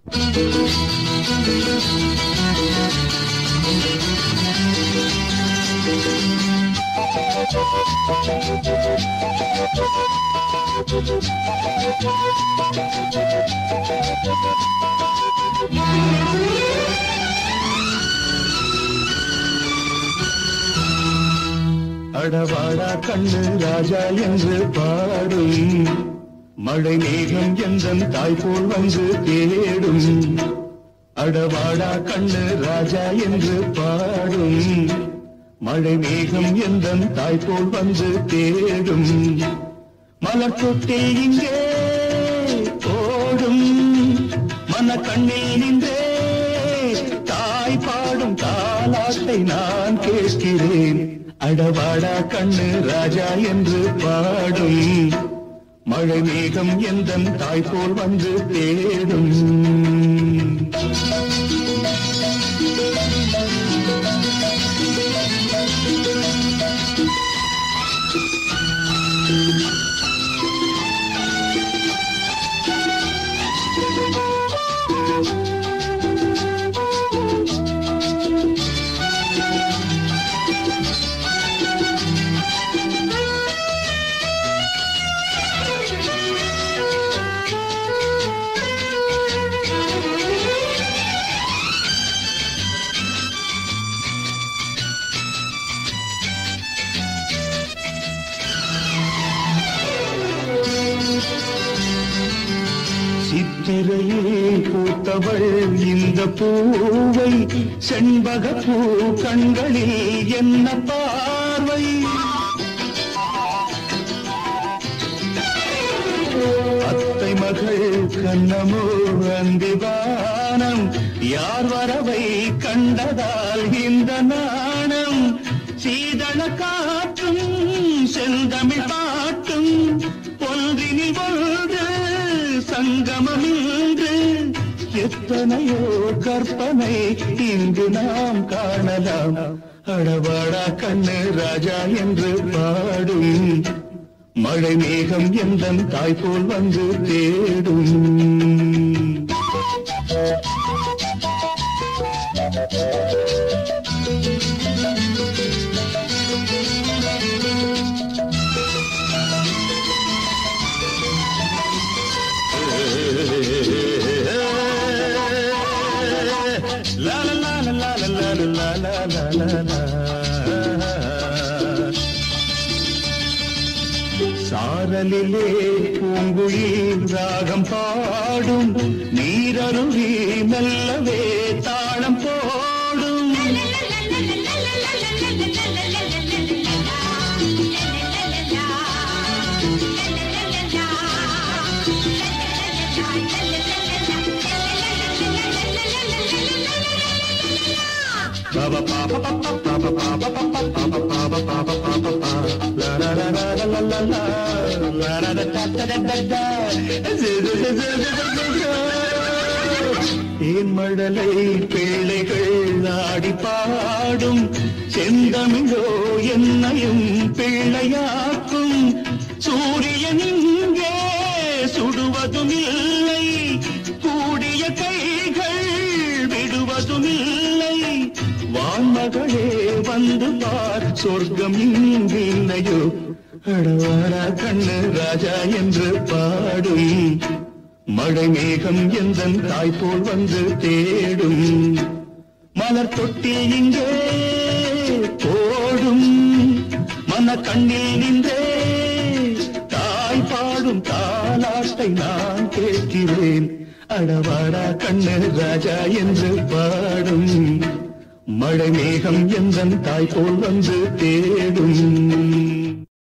அடவாடா கண்ணு ராஜா என்று பாடும் மழை மேகம் எந்தன் தாய் போல் வந்து தேடும். அடவாடா கண்ணு ராஜா என்று பாடும் மழை மேகம் எந்தன் தாய் போல் வந்து தேடும். மலர் தொட்டில் இங்கே ஓடும் மன கண்ணில் நின்றே தாய் பாடும் தாலாட்டை நான் கேட்கிறேன். அடவாடா கண்ணு ராஜா என்று பாடும் மழை மேகம் எந்தன் தாய் போல் வந்து தேடும். சித்திரையில் பூத்தவள் இந்த பூவை செண்பக பூ கண்களில் என்ன பார்வை. அத்தை மகள் கண்ணமோ அந்திவானம் யார் வரவை கண்டதால் இந்த நாணம். சீதள காற்றும் செந்தமிழ் பாட்டும் ஒன்றினில் ஒன்று சங்கமம் இன்று எத்தனையோ கற்பனை இங்கு நாம் காணலாம். அடவாடா கண்ணு ராஜா என்று பாடும் மழை மேகம் எந்தன் தாய் போல் வந்து தேடும். சாரலிலே பூங்குயில் ராகம் பாடும் நீரருவி மெல்லவே தாளம் போடும். தேன்மழலை பிள்ளைகள் ஆடி பாடும் செந்தமிழோ என்னையும் பிள்ளையாக்கும். சூரியன் இங்கே சுடுவதும் இல்லை கூடிய கைகள் விடுவதும் இல்லை. வான்மகளே வந்து பார் சொர்க்கம் இங்கில்லையோ. அடவாடா கண்ணு ராஜா என்று பாடும் மழை மேகம் எந்தன் தாய் போல் வந்து தேடும். மலர் தொட்டில் இங்கே போடும் மன கண்ணில் நின்றே தாய் பாடும் தாலாட்டை நான் கேட்கிறேன். அடவாடா கண்ணு ராஜா என்று பாடும் மழை மேகம் எந்தன் தாய் போல் வந்து தேடும்.